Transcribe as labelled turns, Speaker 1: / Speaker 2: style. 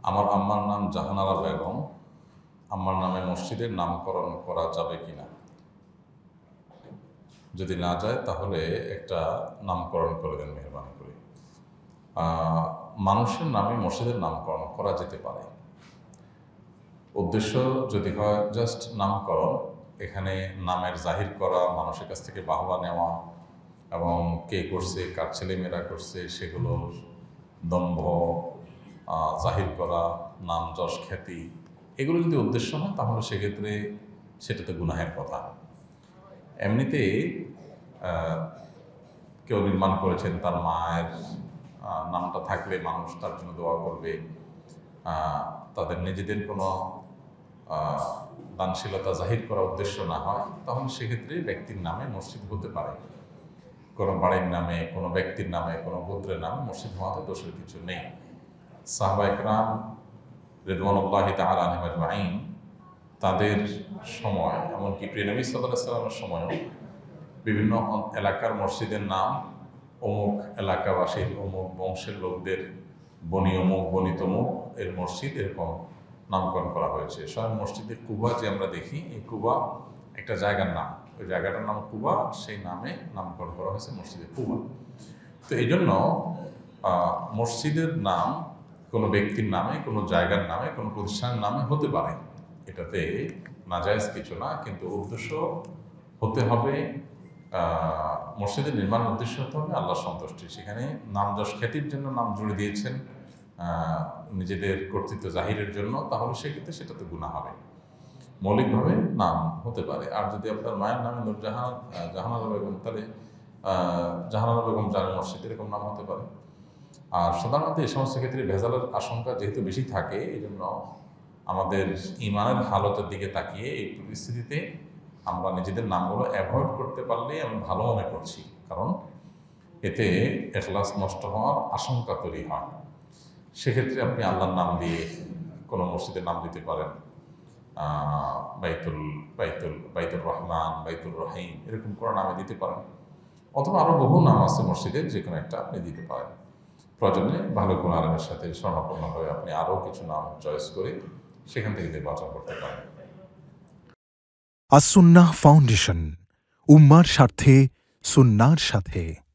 Speaker 1: আমার আম্মার নাম জাহানারা বেগম, আম্মার নামে মসজিদের নামকরণ করা যাবে কিনা? যদি না যায় তাহলে একটা নামকরণ করে দেন মেহরবানি করে। মানুষের নামে মসজিদের নামকরণ করা যেতে পারে। উদ্দেশ্য যদি হয় জাস্ট নামকরণ, এখানে নামের জাহির করা, মানুষের কাছ থেকে বাহবা নেওয়া এবং কে করছে, কার ছেলেমেয়েরা করছে সেগুলোর দম্ভ জাহির করা, নাম যশ খ্যাতি, এগুলো যদি উদ্দেশ্য হয় তাহলে সেক্ষেত্রে সেটা তো গুনাহের কথা। এমনিতে কেউ নির্মাণ করেছেন তার মায়ের নামটা থাকলে মানুষ তার জন্য দোয়া করবে, তাদের নিজেদের কোনো দানশীলতা জাহির করা উদ্দেশ্য না হয়, তাহলে সেক্ষেত্রে ব্যক্তির নামে মসজিদ হতে পারে। কোনো বাড়ির নামে, কোনো ব্যক্তির নামে, কোনো গোত্রের নামে মসজিদ হওয়াতে দোষের কিছু নেই। সাহাবা ইকরাম রিদওয়ানুল্লাহি তাআলা আলাইহিম আজমাইন তাদের সময়, এমনকি প্রিয় নবী সাল্লাল্লাহু আলাইহি ওয়াসাল্লামের সময়ও বিভিন্ন এলাকার মসজিদের নাম অমুক এলাকাবাসীর অমুক বংশের লোকদের বনি অমুক বনি তমুক এর মসজিদ, এরকম নামকরণ করা হয়েছে। স্বয়ং মসজিদে কুবা যে আমরা দেখি, এই কুবা একটা জায়গার নাম, ওই জায়গাটার নাম কুবা, সেই নামে নামকরণ করা হয়েছে মসজিদে কুবা। তো এই জন্য মসজিদের নাম কোনো ব্যক্তির নামে, কোনো জায়গার নামে, কোনো প্রতিষ্ঠানের নামে হতে পারে, এটাতে নাজায়েজ কিছু না। কিন্তু উদ্দেশ্য হতে হবে, মসজিদের নির্মাণ উদ্দেশ্য হতে হবে আল্লাহর সন্তুষ্টি। সেখানে নাম যশ খ্যাতির জন্য নাম জুড়ে দিয়েছেন, নিজেদের কর্তৃত্ব জাহিরের জন্য, তাহলে সেক্ষেত্রে সেটা তো গুনাহ হবে। মৌলিকভাবে নাম হতে পারে। আর যদি আপনার মায়ের নামে জাহানারা বেগম, তাহলে জাহানারা বেগম জামে মসজিদ, এরকম নাম হতে পারে। আর সাধারণত এই সমস্ত ক্ষেত্রে ভেজালের আশঙ্কা যেহেতু বেশি থাকে, এই জন্য আমাদের ইমানের হালতের দিকে তাকিয়ে এই পরিস্থিতিতে আমরা নিজেদের নামগুলো অ্যাভয়েড করতে পারলে আমি ভালো মনে করছি, কারণ এতে ইখলাস নষ্ট হওয়ার আশঙ্কা তৈরি হয়। সেক্ষেত্রে আপনি আল্লাহর নাম দিয়ে কোনো মসজিদের নাম দিতে পারেন, বাইতুল রহমান, বাইতুল রহিম, এরকম কোনো নামে দিতে পারেন, অথবা আরও বহু নাম আছে মসজিদের, যে কোনো একটা আপনি দিতে পারেন। প্রয়োজনে ভালো কোনো আলমের সাথে স্বর্ণাপন্ন হয়ে আপনি আরও কিছু নাম চয়েস করে সেখান থেকে নির্বাচন করতে পারেন।
Speaker 2: আস-সুন্নাহ ফাউন্ডেশন, উম্মার স্বার্থে সুন্নাহর সাথে।